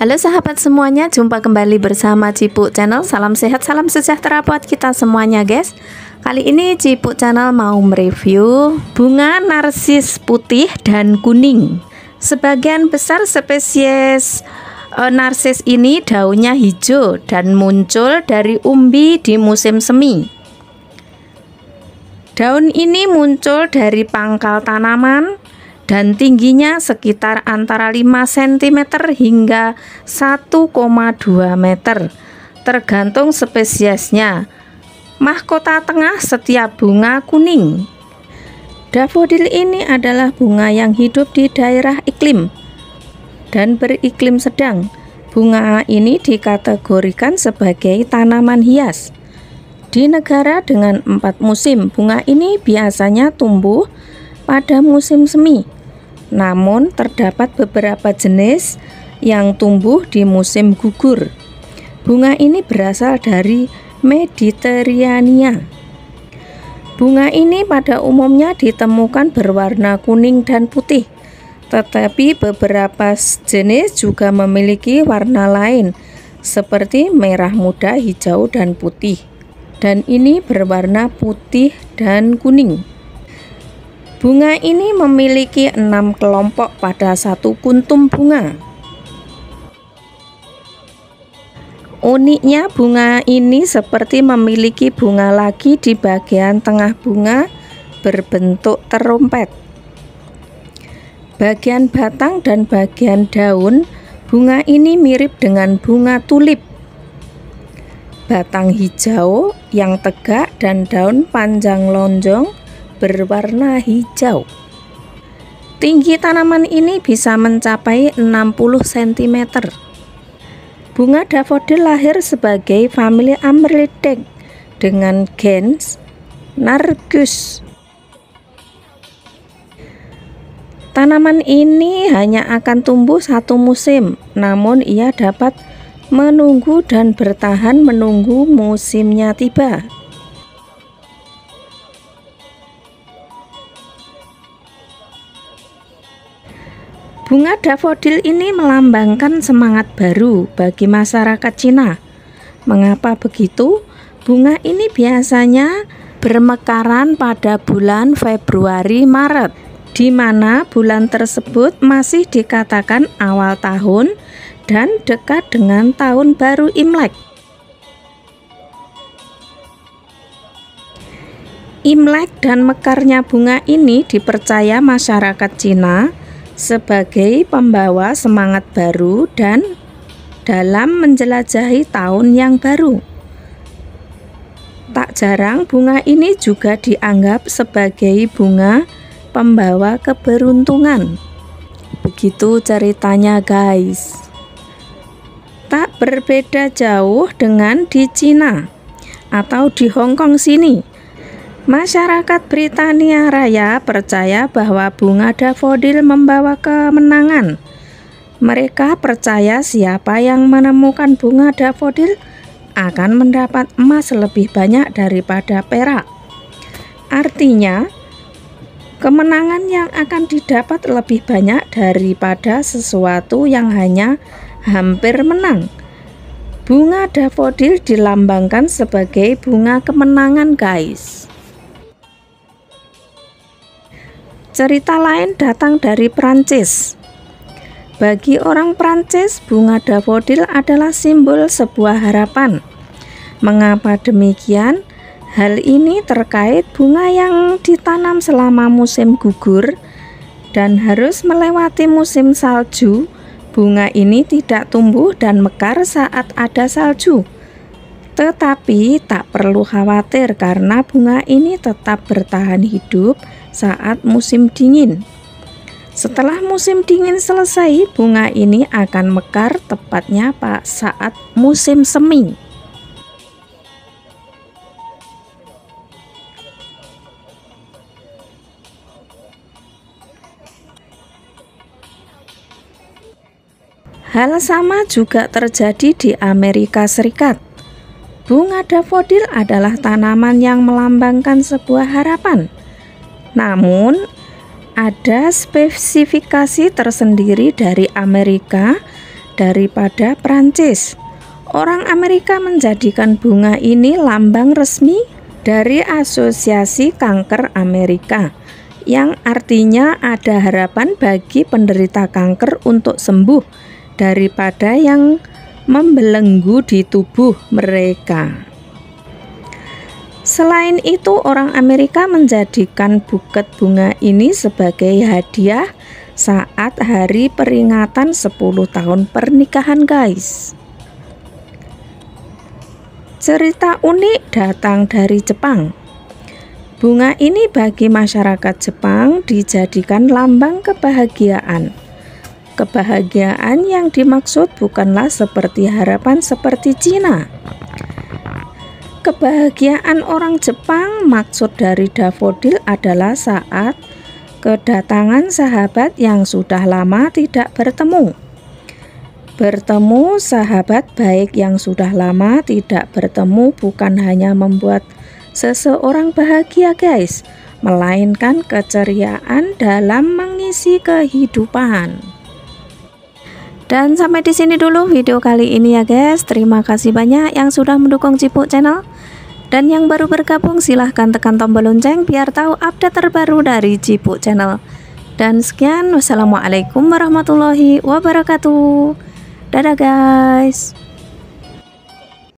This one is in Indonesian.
Halo sahabat semuanya, jumpa kembali bersama Cipuk Channel. Salam sehat, salam sejahtera buat kita semuanya guys. Kali ini Cipuk Channel mau mereview bunga narsis putih dan kuning. Sebagian besar spesies narsis ini daunnya hijau dan muncul dari umbi di musim semi. Daun ini muncul dari pangkal tanaman dan tingginya sekitar antara 5 cm hingga 1,2 meter tergantung spesiesnya. Mahkota tengah setiap bunga kuning. Dafodil ini adalah bunga yang hidup di daerah iklim dan beriklim sedang. Bunga ini dikategorikan sebagai tanaman hias. Di negara dengan 4 musim, bunga ini biasanya tumbuh pada musim semi. Namun terdapat beberapa jenis yang tumbuh di musim gugur. Bunga ini berasal dari Mediterania. Bunga ini pada umumnya ditemukan berwarna kuning dan putih, tetapi beberapa jenis juga memiliki warna lain seperti merah muda, hijau, dan putih. Dan ini berwarna putih dan kuning. Bunga ini memiliki 6 kelompok pada satu kuntum bunga. Uniknya bunga ini seperti memiliki bunga lagi di bagian tengah bunga berbentuk terompet. Bagian batang dan bagian daun bunga ini mirip dengan bunga tulip. Batang hijau yang tegak dan daun panjang lonjong berwarna hijau. Tinggi tanaman ini bisa mencapai 60 cm. Bunga dafodil lahir sebagai famili Amaryllidae dengan gens Narcissus. Tanaman ini hanya akan tumbuh satu musim, namun ia dapat menunggu dan bertahan menunggu musimnya tiba. Bunga dafodil ini melambangkan semangat baru bagi masyarakat Cina. Mengapa begitu? Bunga ini biasanya bermekaran pada bulan Februari-Maret, di mana bulan tersebut masih dikatakan awal tahun dan dekat dengan tahun baru Imlek. Imlek dan mekarnya bunga ini dipercaya masyarakat Cina sebagai pembawa semangat baru dan dalam menjelajahi tahun yang baru. Tak jarang bunga ini juga dianggap sebagai bunga pembawa keberuntungan. Begitu ceritanya guys. Tak berbeda jauh dengan di Cina atau di Hong Kong sini. Masyarakat Britania Raya percaya bahwa bunga dafodil membawa kemenangan. Mereka percaya siapa yang menemukan bunga dafodil akan mendapat emas lebih banyak daripada perak. Artinya, kemenangan yang akan didapat lebih banyak daripada sesuatu yang hanya hampir menang. Bunga dafodil dilambangkan sebagai bunga kemenangan guys. Cerita lain datang dari Prancis. Bagi orang Prancis, bunga dafodil adalah simbol sebuah harapan. Mengapa demikian? Hal ini terkait bunga yang ditanam selama musim gugur dan harus melewati musim salju. Bunga ini tidak tumbuh dan mekar saat ada salju. Tetapi tak perlu khawatir karena bunga ini tetap bertahan hidup saat musim dingin. Setelah musim dingin selesai, bunga ini akan mekar tepatnya saat musim semi. Hal sama juga terjadi di Amerika Serikat. Bunga dafodil adalah tanaman yang melambangkan sebuah harapan. Namun, ada spesifikasi tersendiri dari Amerika daripada Prancis. Orang Amerika menjadikan bunga ini lambang resmi dari Asosiasi Kanker Amerika, yang artinya ada harapan bagi penderita kanker untuk sembuh daripada yang membelenggu di tubuh mereka. Selain itu, orang Amerika menjadikan buket bunga ini sebagai hadiah saat hari peringatan 10 tahun pernikahan, guys. Cerita unik datang dari Jepang. Bunga ini bagi masyarakat Jepang dijadikan lambang kebahagiaan. Kebahagiaan yang dimaksud bukanlah seperti harapan seperti Cina. Kebahagiaan orang Jepang maksud dari dafodil adalah saat kedatangan sahabat yang sudah lama tidak bertemu. Bertemu sahabat baik yang sudah lama tidak bertemu bukan hanya membuat seseorang bahagia, guys, melainkan keceriaan dalam mengisi kehidupan. Dan sampai di sini dulu video kali ini ya, guys. Terima kasih banyak yang sudah mendukung Cipuk Channel. Dan yang baru bergabung silahkan tekan tombol lonceng biar tahu update terbaru dari Cipuk Channel. Dan sekian, wassalamualaikum warahmatullahi wabarakatuh. Dadah guys.